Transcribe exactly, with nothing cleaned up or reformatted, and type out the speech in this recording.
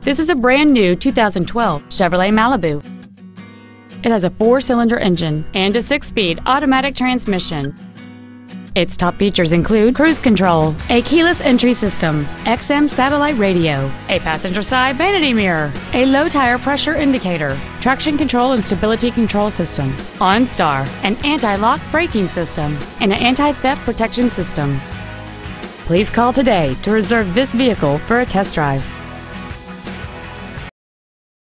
This is a brand new two thousand twelve Chevrolet Malibu. It has a four-cylinder engine and a six-speed automatic transmission. Its top features include cruise control, a keyless entry system, X M satellite radio, a passenger side vanity mirror, a low tire pressure indicator, traction control and stability control systems, OnStar, an anti-lock braking system, and an anti-theft protection system. Please call today to reserve this vehicle for a test drive.